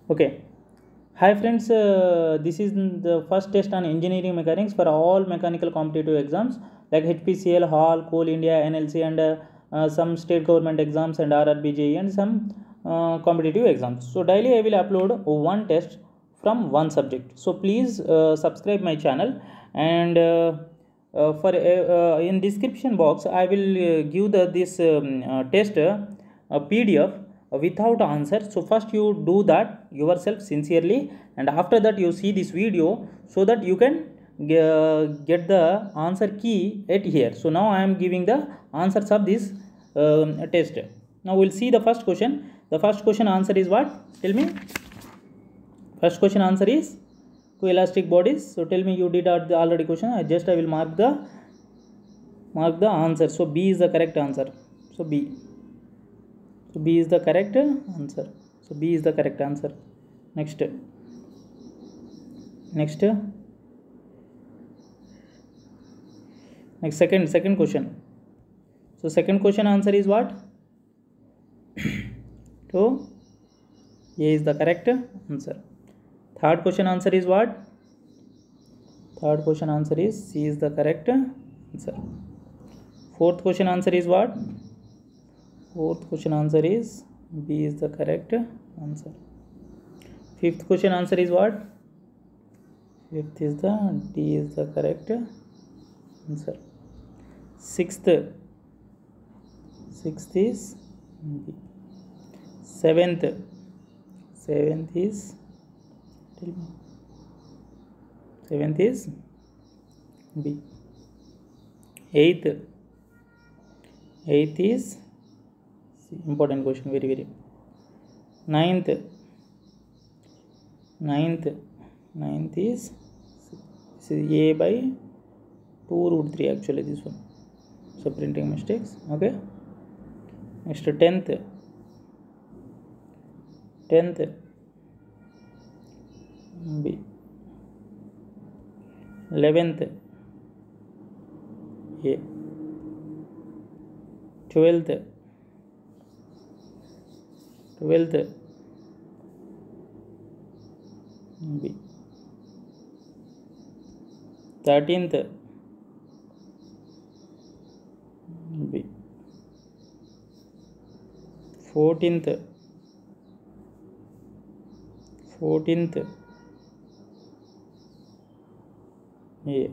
Okay. Hi friends, this is the first test on engineering mechanics for all mechanical competitive exams like HPCL, HAL, Coal India, NLC, and some state government exams and RRBJ and some competitive exams. So daily I will upload one test from one subject. So please subscribe my channel, and for in description box I will give this test PDF without answer. So first you do that yourself sincerely, and after that you see this video so that you can get the answer key at here. So now I am giving the answers of this test. Now we'll see the first question. The first question answer is what? Tell me. First question answer is two elastic bodies. So tell me, you did the already question. I will mark the answer. So B is the correct answer. So B is the correct answer. So B is the correct answer. Next second question. So second question answer is what? So A is the correct answer. Third question answer is what? Third question answer is C is the correct answer. Fourth question answer is what? Fourth question answer is B is the correct answer. Fifth question answer is what? Fifth is the D is the correct answer. Sixth is B. Seventh is, tell me. Seventh is B. Eighth is C. Important question, very. Ninth is C. This is A by 2√3 actually, this one. So printing mistakes. Okay. Next 10th B. 11th A. 12th B. 13th B. 14th A.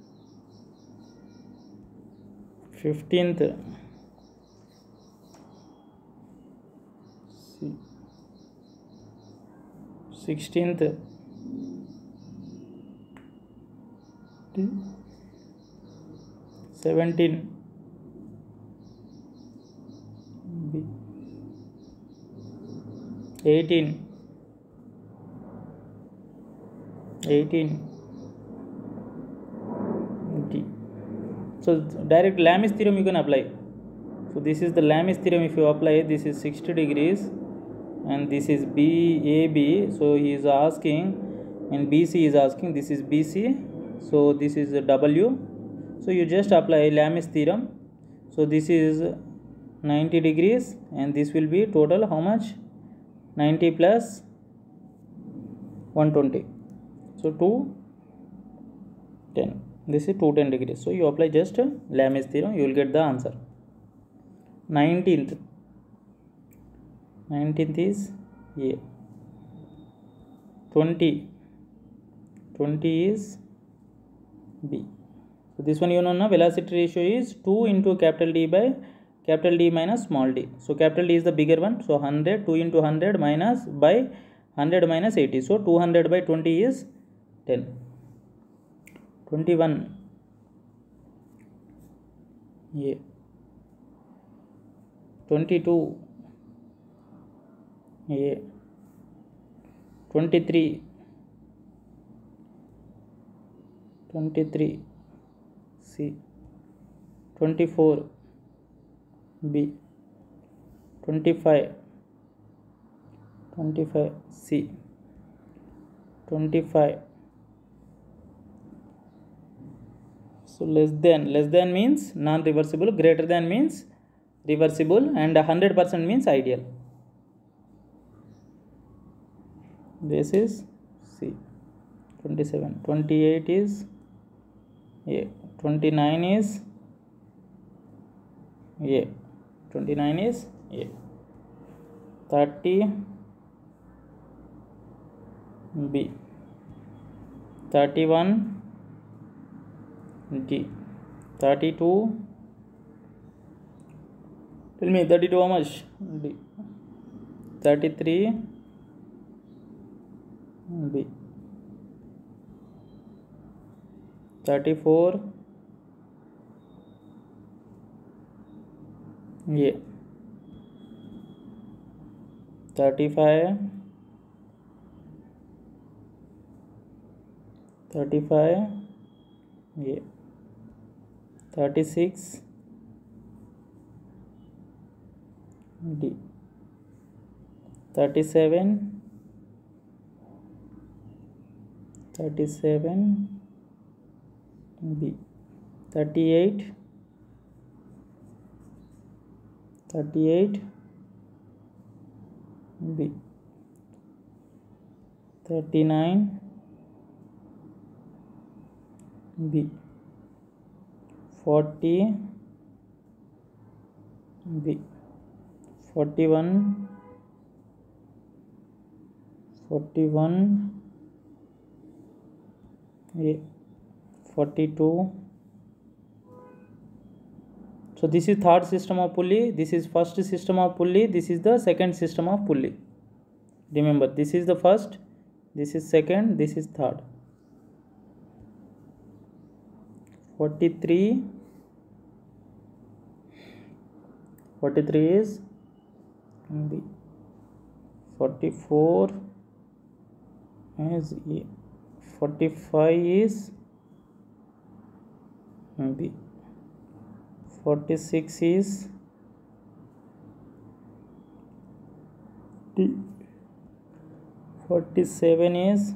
15th C. 16th D. 17 B. 18 D. So direct Lami's theorem you can apply. So this is the Lami's theorem. If you apply, this is 60 degrees and this is AB. So he is asking, and BC is asking, this is BC. So this is W. So you just apply Lami's theorem. So this is 90 degrees and this will be total how much? 90 plus 120. So 210. This is 210 degrees. So you apply just Lami's theorem, you will get the answer. 19th is A. 20 is B. So this one you know, velocity ratio is 2 into capital D by capital D minus small d. So capital D is the bigger one. So 100, 2 into 100 minus by 100 minus 80. So 200 by 20 is 10. 21 A. 22 A. 23 C. 24 B. 25 C. 25. So less than means non-reversible, greater than means reversible, and 100% means ideal. This is C. 27. 28 is A. 29 is A. 29 is A. 30 B. 31 D. 32. Tell me 32 how much? D. 33 B. 34 A. 35 A. 36 D. 37 B. 38 B. 39 B. 40 B. 41 A. 42. So this is third system of pulley, this is first system of pulley, this is the second system of pulley. Remember, this is the first, this is second, this is third. 43 is B. 44 is A. 45 is B. 46 is D. 47 is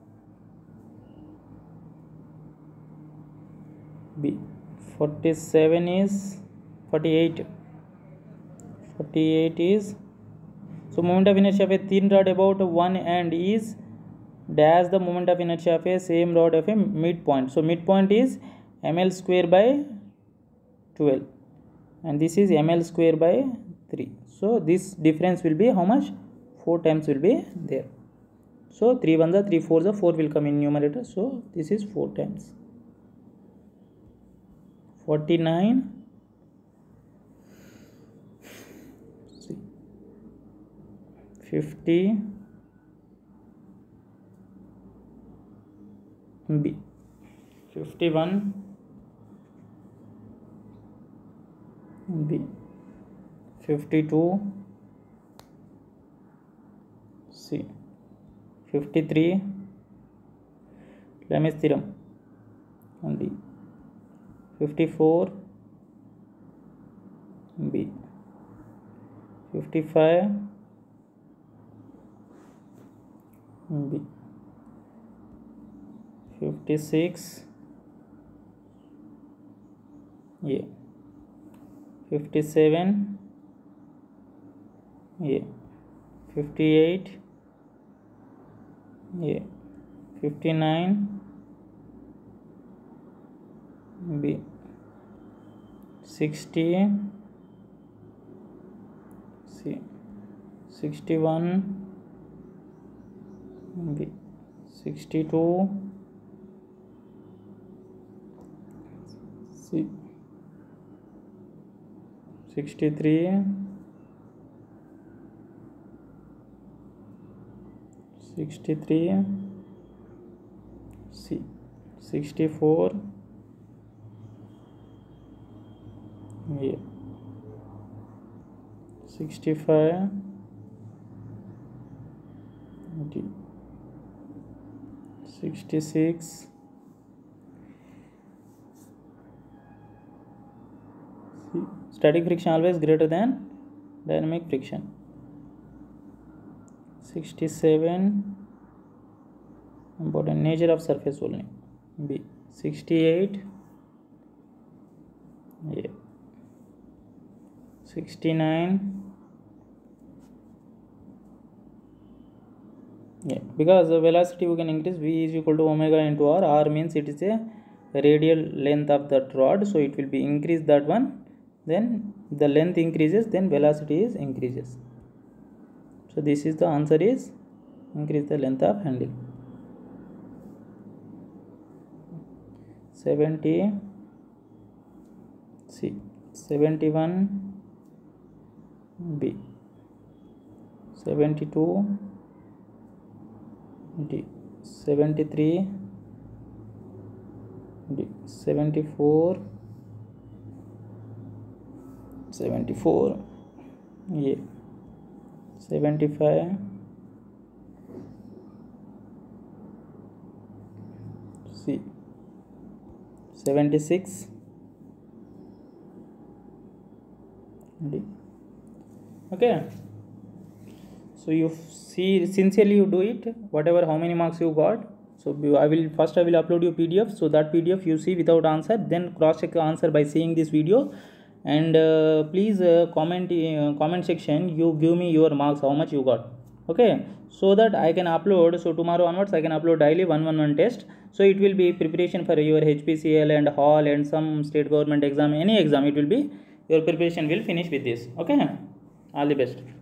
B. 47 is 48 is, so moment of inertia of a thin rod about one end is dash the moment of inertia of a same rod of a midpoint. So midpoint is ml square by 12 and this is ml square by 3. So this difference will be how much? 4 times will be there. So 3 1s are 3 4s are 4 will come in numerator. So this is 4 times. 49 50 B. 51 B. 52 C. 53 Lem's theorem on D. 54 B. 55 B. 56 A. 57 A. 58 A. 59 B. 60 C. 61 B. 62 C. 63 C. 64 A. 65 D. 66 C. Static friction always greater than dynamic friction. 67 important nature of surface only B. 68 A. 69 Yeah, because the velocity we can increase, v is equal to omega into r. R means it is a radial length of that rod, so it will be increase that one, then the length increases, then velocity is increases. So this is the answer is increase the length of handle. 70 C 71 B 72 D 73 D 74 A 75 C 76 D. Okay, so you see, sincerely you do it, whatever how many marks you got. So I will upload your PDF, so that PDF you see without answer, then cross check answer by seeing this video. And please comment section, you give me your marks, how much you got. Okay, so that I can upload. So tomorrow onwards I can upload daily one test, so it will be preparation for your HPCL and hall and some state government exam, any exam it will be, your preparation will finish with this. Okay, all the best.